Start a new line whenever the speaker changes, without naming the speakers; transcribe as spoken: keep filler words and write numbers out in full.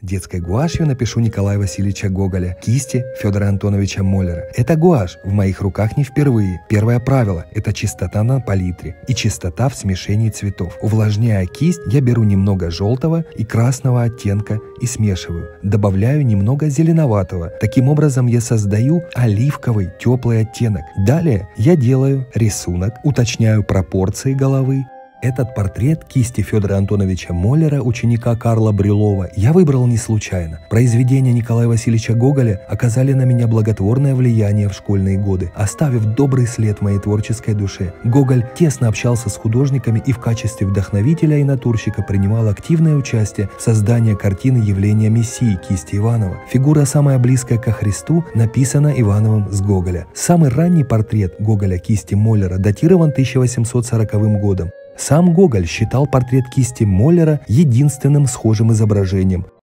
Детской гуашью напишу Николая Васильевича Гоголя, кисти Федора Антоновича Моллера. Это гуашь в моих руках не впервые. Первое правило – это чистота на палитре и чистота в смешении цветов. Увлажняя кисть, я беру немного желтого и красного оттенка и смешиваю. Добавляю немного зеленоватого. Таким образом я создаю оливковый теплый оттенок. Далее я делаю рисунок, уточняю пропорции головы. Этот портрет кисти Федора Антоновича Моллера, ученика Карла Брюлова, я выбрал не случайно. Произведения Николая Васильевича Гоголя оказали на меня благотворное влияние в школьные годы, оставив добрый след в моей творческой душе. Гоголь тесно общался с художниками и в качестве вдохновителя и натурщика принимал активное участие в создании картины «Явление Мессии» кисти Иванова. Фигура, самая близкая ко Христу, написана Ивановым с Гоголя. Самый ранний портрет Гоголя кисти Моллера датирован тысяча восемьсот сороковым годом. Сам Гоголь считал портрет кисти Моллера единственным схожим изображением.